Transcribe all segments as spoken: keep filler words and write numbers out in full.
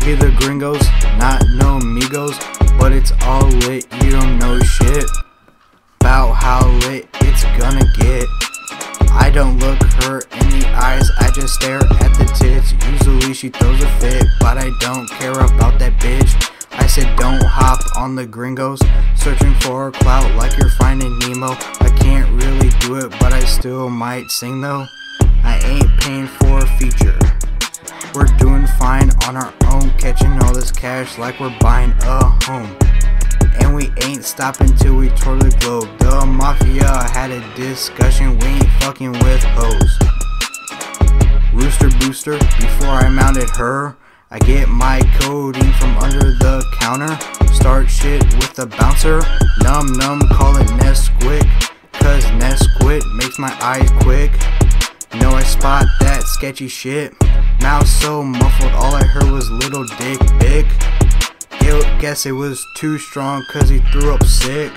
We the gringos, not no amigos, but it's all lit, you don't know shit about how lit it's gonna get. I don't look her in the eyes, I just stare at the tits. Usually she throws a fit, but I don't care about that bitch. I said don't hop on the gringos, searching for a clout like you're finding Nemo. I can't really do it, but I still might sing though. I ain't paying for a feature. We're doing fine on our own, catching all this cash like we're buying a home. And we ain't stopping till we tour the globe. The mafia had a discussion, we ain't fucking with hoes. Rooster booster, before I mounted her, I get my codeine from under the counter. Start shit with the bouncer, num num, call it Nesquik, cause Nesquik makes my eyes quick. Know I spot that sketchy shit. Mouth so muffled, all I heard was little dick big. Guess it was too strong cause he threw up sick.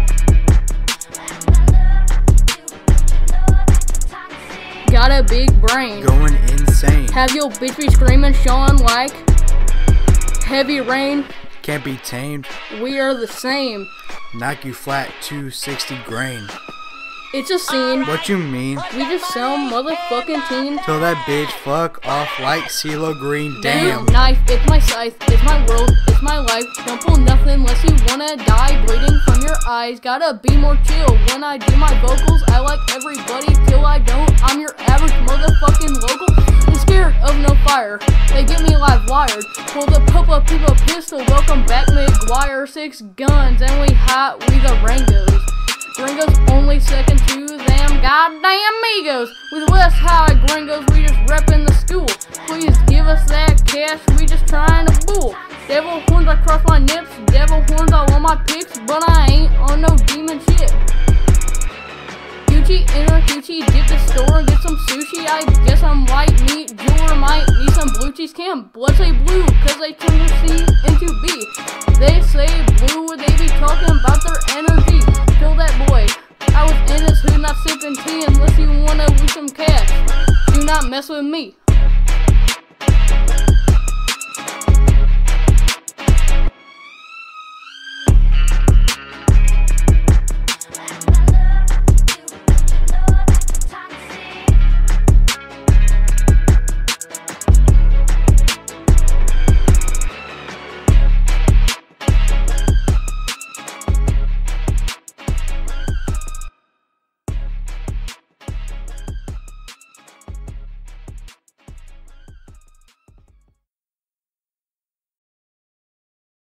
Got a big brain, Going insane. have your bitch be screaming, showing like heavy rain. Can't be tamed. We are the same. Knock you flat, two sixty grain. It's a scene. What you mean? We just sell motherfucking teens. Tell that bitch fuck off like CeeLo Green. Damn. Knife, it's my scythe, it's my world, it's my life. Don't pull nothing unless you wanna die. Bleeding from your eyes, gotta be more chill. When I do my vocals, I like everybody till I don't. I'm your average motherfucking local. I'm scared of no fire, they get me live wired. Pull the Popa Pipa pistol, welcome back McGuire. Six guns and we hot, we the Rangos. Gringos only second to them goddamn Migos. With West High Gringos, we just reppin' the school. Please give us that cash, we just trying to fool. Devil horns across my nips, devil horns all on my pics, but I ain't on no demon shit. Gucci in a Gucci, dip the store and get some sushi. I guess I'm white meat, jeweler might need some blue cheese. Can't blood say blue,